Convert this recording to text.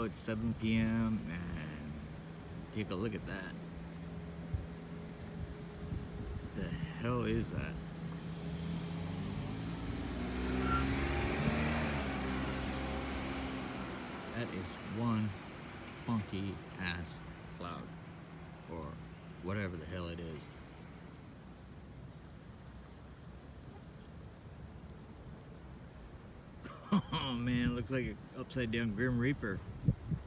it's 7 p.m. and take a look at that. The hell is that? That is one funky ass cloud, or whatever the hell it is. Oh man, it looks like an upside down Grim Reaper.